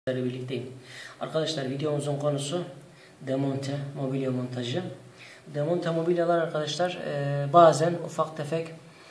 Birlikteyim. Arkadaşlar videomuzun konusu demonte mobilya montajı. Demonte mobilyalar arkadaşlar bazen ufak tefek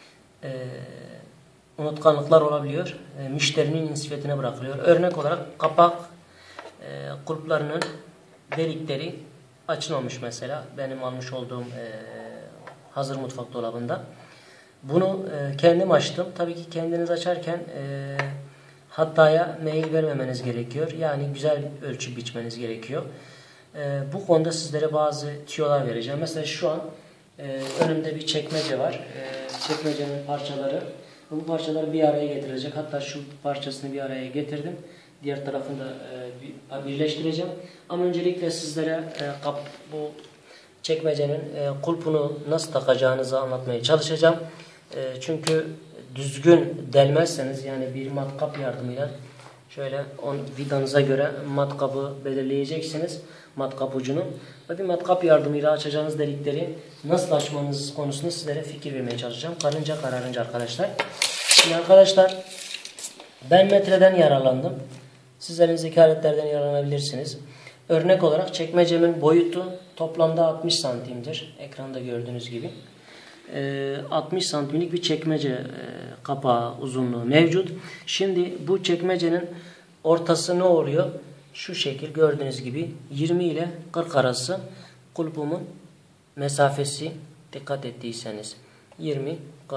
unutkanlıklar olabiliyor. Müşterinin inisiyatifine bırakılıyor. Örnek olarak kapak kulplarının delikleri açılmamış mesela. Benim almış olduğum hazır mutfak dolabında. Bunu kendim açtım. Tabii ki kendiniz açarken hataya meyil vermemeniz gerekiyor. Yani güzel ölçü biçmeniz gerekiyor. Bu konuda sizlere bazı tüyolar vereceğim. Mesela şu an önümde bir çekmece var. Çekmecenin parçaları. Bu parçalar bir araya getirilecek. Hatta şu parçasını bir araya getirdim. Diğer tarafını da birleştireceğim. Ama öncelikle sizlere bu çekmecenin kulpunu nasıl takacağınızı anlatmaya çalışacağım. Çünkü düzgün delmezseniz, yani bir matkap yardımıyla şöyle vidanıza göre matkabı belirleyeceksiniz. Matkap ucunu. Ve bir matkap yardımıyla açacağınız delikleri nasıl açmanız konusunda sizlere fikir vermeye çalışacağım. Karınca kararınca arkadaşlar. Şimdi arkadaşlar ben metreden yararlandım. Siz elinizdeki aletlerden yararlanabilirsiniz. Örnek olarak çekmecemin boyutu toplamda 60 santimdir. Ekranda gördüğünüz gibi. 60 santimlik bir çekmece kapağı uzunluğu mevcut. Şimdi bu çekmecenin ortası ne oluyor? Şu şekil gördüğünüz gibi 20 ile 40 arası kulpumun mesafesi, dikkat ettiyseniz 20-40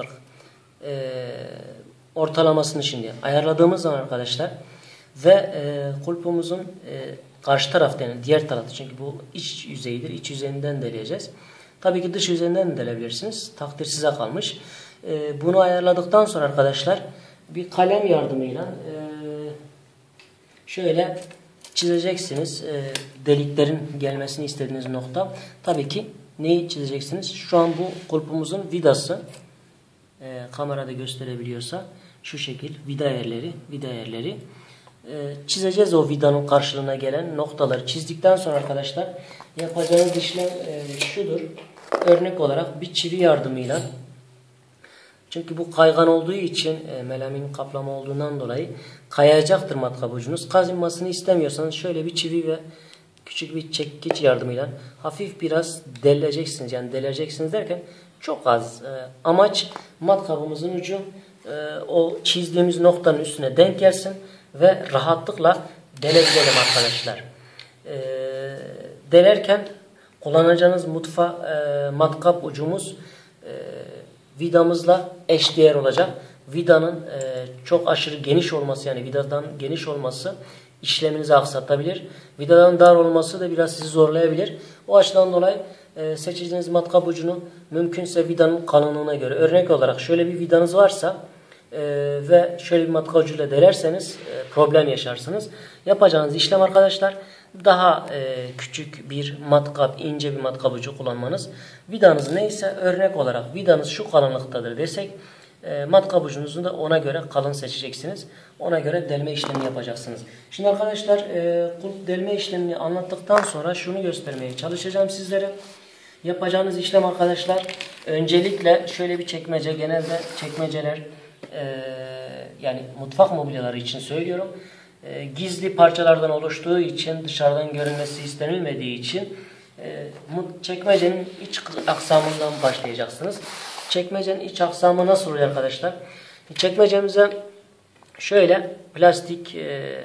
ortalamasını şimdi ayarladığımız zaman arkadaşlar ve kulpumuzun karşı tarafta, yani diğer tarafta, çünkü bu iç yüzeyidir. İç yüzeyinden deleyeceğiz. Tabii ki dış yüzeyinden de delebilirsiniz. Takdir size kalmış. Bunu ayarladıktan sonra arkadaşlar bir kalem yardımıyla şöyle çizeceksiniz. Deliklerin gelmesini istediğiniz nokta. Tabii ki neyi çizeceksiniz? Şu an bu kulpumuzun vidası. Kamerada gösterebiliyorsa şu şekil vida yerleri. Çizeceğiz o vidanın karşılığına gelen noktaları. Çizdikten sonra arkadaşlar yapacağınız işlem şudur. Örnek olarak bir çivi yardımıyla, çünkü bu kaygan olduğu için melamin kaplama olduğundan dolayı kayacaktır matkap ucunuz. Kazınmasını istemiyorsanız şöyle bir çivi ve küçük bir çekiç yardımıyla hafif biraz deleceksiniz. Yani deleceksiniz derken çok az. Amaç matkabımızın ucu o çizdiğimiz noktanın üstüne denk gelsin ve rahatlıkla delebilelim arkadaşlar. Delerken kullanacağınız matkap ucumuz vidamızla eşdeğer olacak. Vidanın çok aşırı geniş olması, yani vidadan geniş olması işleminizi aksatabilir. Vidadan dar olması da biraz sizi zorlayabilir. O açıdan dolayı seçeceğiniz matkap ucunu mümkünse vidanın kalınlığına göre, örnek olarak şöyle bir vidanız varsa ve şöyle bir matkap ucuyla delerseniz problem yaşarsınız. Yapacağınız işlem arkadaşlar daha küçük bir matkap, ince bir matkap ucu kullanmanız. Vidanız neyse, örnek olarak vidanız şu kalınlıktadır desek matkap ucunuzu da ona göre kalın seçeceksiniz. Ona göre delme işlemi yapacaksınız. Şimdi arkadaşlar kulp delme işlemini anlattıktan sonra şunu göstermeye çalışacağım sizlere. Yapacağınız işlem arkadaşlar öncelikle şöyle bir çekmece, genelde çekmeceler yani mutfak mobilyaları için söylüyorum. Gizli parçalardan oluştuğu için, dışarıdan görünmesi istenilmediği için çekmecenin iç aksamından başlayacaksınız. Çekmecenin iç aksamı nasıl oluyor arkadaşlar? Çekmecemize şöyle plastik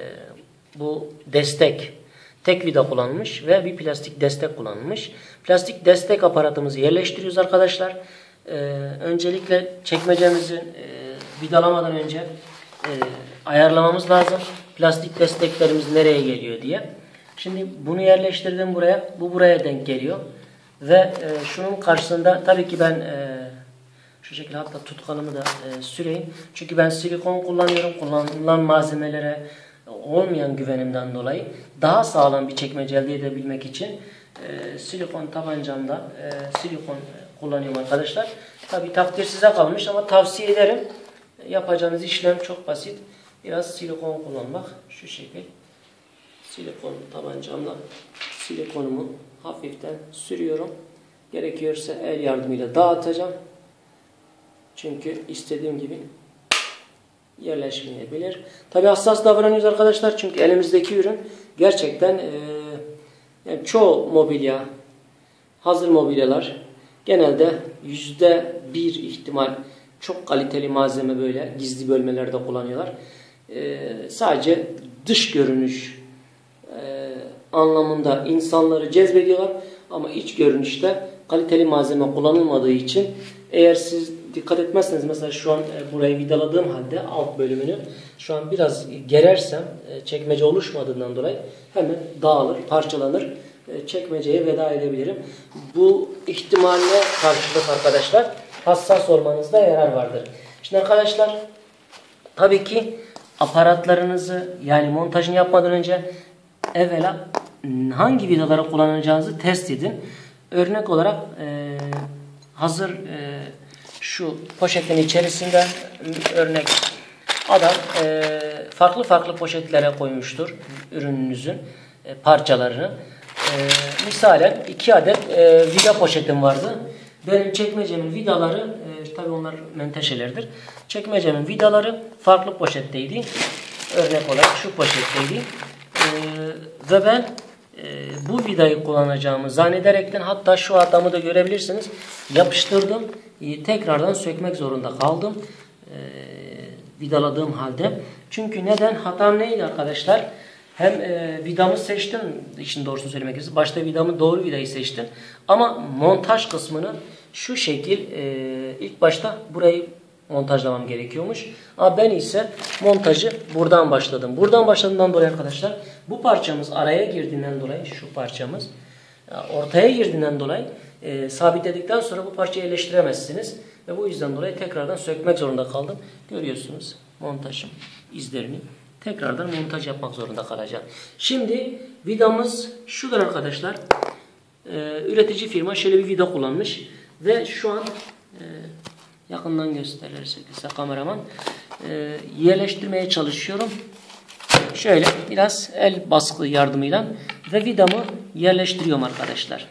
bu destek, tek vida kullanmış ve bir plastik destek kullanmış. Plastik destek aparatımızı yerleştiriyoruz arkadaşlar. Öncelikle çekmecemizin vidalamadan önce ayarlamamız lazım. Plastik desteklerimiz nereye geliyor diye. Şimdi bunu yerleştirdim buraya. Bu buraya denk geliyor. Ve şunun karşısında tabii ki ben şu şekilde, hatta tutkanımı da süreyim. Çünkü ben silikon kullanıyorum. Kullanılan malzemelere olmayan güvenimden dolayı daha sağlam bir çekmece elde edebilmek için silikon tabancamda silikon kullanıyorum arkadaşlar. Tabii takdir size kalmış ama tavsiye ederim. Yapacağınız işlem çok basit. Biraz silikon kullanmak. Şu şekil silikon tabancamla silikonumu hafiften sürüyorum. Gerekiyorsa el yardımıyla dağıtacağım. Çünkü istediğim gibi yerleşmeyebilir. Tabi hassas davranıyoruz arkadaşlar çünkü elimizdeki ürün gerçekten yani çoğu mobilya, hazır mobilyalar genelde %1 ihtimal çok kaliteli malzeme böyle gizli bölmelerde kullanıyorlar. Sadece dış görünüş anlamında insanları cezbediyorlar ama iç görünüşte kaliteli malzeme kullanılmadığı için eğer siz dikkat etmezseniz mesela şu an burayı vidaladığım halde alt bölümünü şu an biraz gerersem çekmece oluşmadığından dolayı hemen dağılır, parçalanır. Çekmeceye veda edebilirim. Bu ihtimalle karşılık arkadaşlar hassas olmanızda yarar vardır. Şimdi arkadaşlar tabii ki aparatlarınızı yani montajını yapmadan önce evvela hangi vidaları kullanacağınızı test edin. Örnek olarak hazır şu poşetin içerisinde örnek adam farklı farklı poşetlere koymuştur ürününüzün parçalarını. Misalen 2 adet vida poşetim vardı. Benim çekmecemin vidaları tabii onlar menteşelerdir. Çekmecemin vidaları farklı poşetteydi. Örnek olarak şu poşetteydi. Ve ben bu vidayı kullanacağımı zannederekten hatta şu adamı da görebilirsiniz. Yapıştırdım. Tekrardan sökmek zorunda kaldım. Vidaladığım halde. Çünkü neden? Hatam neydi arkadaşlar? Hem vidamı seçtim, işin doğrusunu söylemek gerekirse. Başta doğru vidayı seçtim. Ama montaj kısmını şu şekil ilk başta burayı montajlamam gerekiyormuş. Ama ben ise montajı buradan başladım. Buradan başladığından dolayı arkadaşlar bu parçamız araya girdiğinden dolayı şu parçamız ortaya girdiğinden dolayı sabitledikten sonra bu parçayı yerleştiremezsiniz. Ve bu yüzden dolayı tekrardan sökmek zorunda kaldım. Görüyorsunuz montajım izlerini. Tekrardan montaj yapmak zorunda kalacağım. Şimdi vidamız şudur arkadaşlar. Üretici firma şöyle bir vida kullanmış. Ve şu an yakından gösterirse kameraman yerleştirmeye çalışıyorum. Şöyle biraz el baskı yardımıyla ve vidamı yerleştiriyorum arkadaşlar.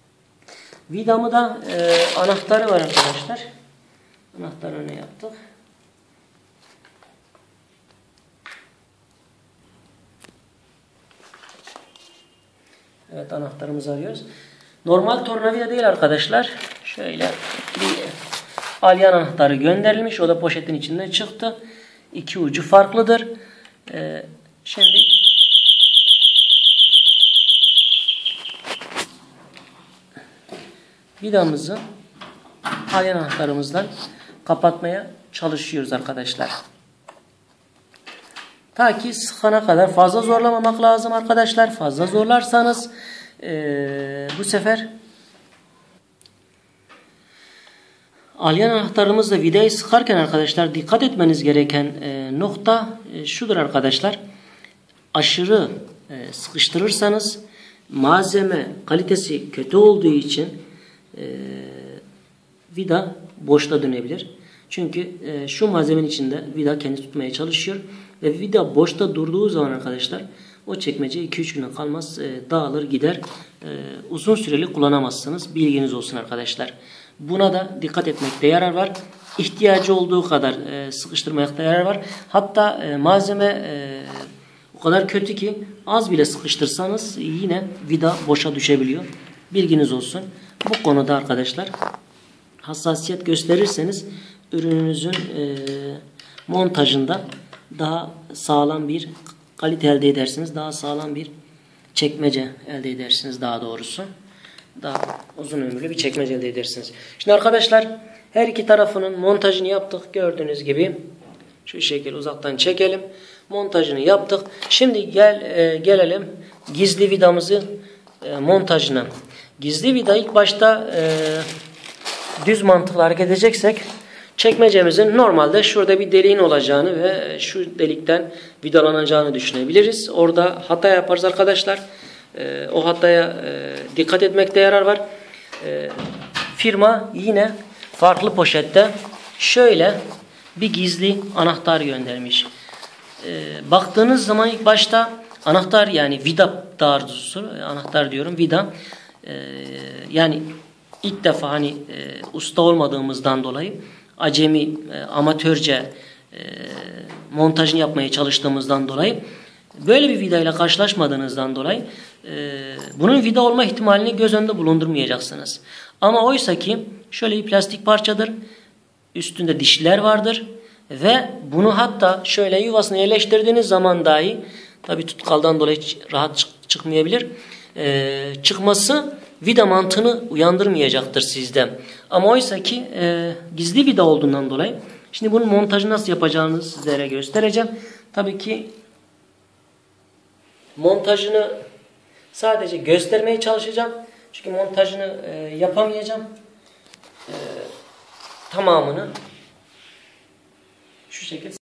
Vidamı da anahtarı var arkadaşlar. Anahtarını yaptık. Evet anahtarımızı arıyoruz. Normal tornavida değil arkadaşlar. Şöyle bir alyan anahtarı gönderilmiş. O da poşetin içinden çıktı. İki ucu farklıdır. Şimdi vidamızı alyan anahtarımızdan kapatmaya çalışıyoruz arkadaşlar. Ta ki sıkana kadar fazla zorlamamak lazım arkadaşlar. Fazla zorlarsanız bu sefer alyan anahtarımızla vidayı sıkarken arkadaşlar dikkat etmeniz gereken nokta şudur arkadaşlar. Aşırı sıkıştırırsanız malzeme kalitesi kötü olduğu için vida boşta dönebilir. Çünkü şu malzemenin içinde vida kendi tutmaya çalışıyor. Ve vida boşta durduğu zaman arkadaşlar o çekmece 2-3 güne kalmaz dağılır gider. Uzun süreli kullanamazsınız. Bilginiz olsun arkadaşlar. Buna da dikkat etmekte yarar var. İhtiyacı olduğu kadar sıkıştırmakta yarar var. Hatta malzeme o kadar kötü ki az bile sıkıştırsanız yine vida boşa düşebiliyor. Bilginiz olsun. Bu konuda arkadaşlar hassasiyet gösterirseniz ürününüzün montajında daha sağlam bir kalite elde edersiniz. Daha sağlam bir çekmece elde edersiniz daha doğrusu. Daha uzun ömürlü bir çekmece elde edersiniz. Şimdi arkadaşlar her iki tarafının montajını yaptık. Gördüğünüz gibi şu şekilde uzaktan çekelim. Montajını yaptık. Şimdi gelelim gizli vidamızı montajına. Gizli vida ilk başta düz mantıkla hareket edeceksek çekmecemizin normalde şurada bir deliğin olacağını ve şu delikten vidalanacağını düşünebiliriz. Orada hata yaparız arkadaşlar. O hataya dikkat etmekte yarar var. Firma yine farklı poşette şöyle bir gizli anahtar göndermiş. Baktığınız zaman ilk başta anahtar yani vida daha doğrusu anahtar diyorum vida yani ilk defa hani usta olmadığımızdan dolayı acemi amatörce montajını yapmaya çalıştığımızdan dolayı, böyle bir vida ile karşılaşmadığınızdan dolayı bunun vida olma ihtimalini göz önünde bulundurmayacaksınız. Ama oysa ki şöyle bir plastik parçadır. Üstünde dişliler vardır. Ve bunu hatta şöyle yuvasına yerleştirdiğiniz zaman dahi, tabi tutkaldan dolayı rahat çıkmayabilir. Çıkması vida mantığını uyandırmayacaktır sizde. Ama oysa ki gizli vida olduğundan dolayı, şimdi bunun montajını nasıl yapacağınızı sizlere göstereceğim. Tabii ki montajını sadece göstermeye çalışacağım. Çünkü montajını yapamayacağım. Tamamını şu şekilde